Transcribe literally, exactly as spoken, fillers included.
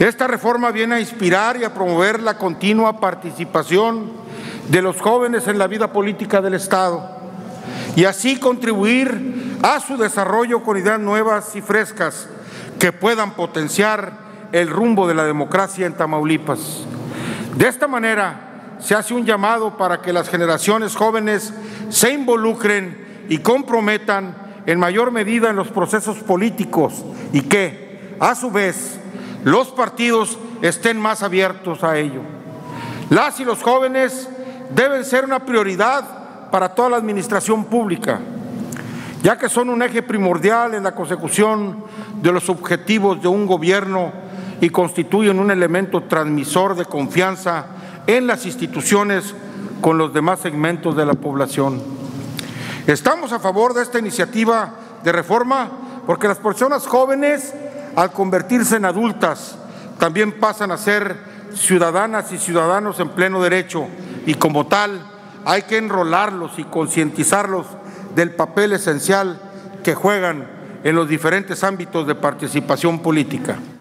Esta reforma viene a inspirar y a promover la continua participación de los jóvenes en la vida política del Estado y así contribuir a su desarrollo con ideas nuevas y frescas que puedan potenciar el rumbo de la democracia en Tamaulipas. De esta manera, se hace un llamado para que las generaciones jóvenes se involucren y comprometan en mayor medida en los procesos políticos y que, a su vez, los partidos estén más abiertos a ello. Las y los jóvenes deben ser una prioridad para toda la administración pública, ya que son un eje primordial en la consecución de los objetivos de un gobierno y constituyen un elemento transmisor de confianza en las instituciones con los demás segmentos de la población. Estamos a favor de esta iniciativa de reforma porque las personas jóvenes, al convertirse en adultas, también pasan a ser ciudadanas y ciudadanos en pleno derecho y como tal hay que enrolarlos y concientizarlos del papel esencial que juegan en los diferentes ámbitos de participación política.